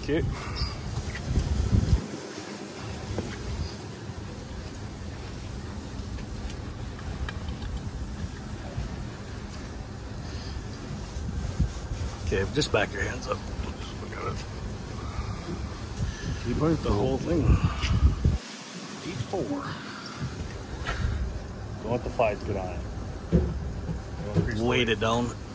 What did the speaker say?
Okay. Okay, just back your hands up. Just look at it. Keep out the whole thing. Deep 4. Don't let the flies get on it. Weight it down.